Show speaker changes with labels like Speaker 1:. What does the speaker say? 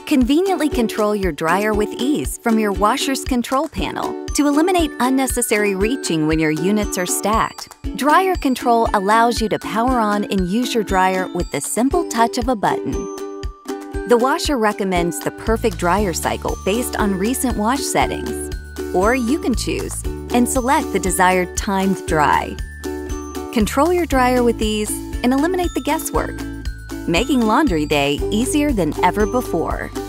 Speaker 1: Conveniently control your dryer with ease from your washer's control panel to eliminate unnecessary reaching when your units are stacked. Dryer Control allows you to power on and use your dryer with the simple touch of a button. The washer recommends the perfect dryer cycle based on recent wash settings. Or you can choose and select the desired timed dry. Control your dryer with ease and eliminate the guesswork, making laundry day easier than ever before.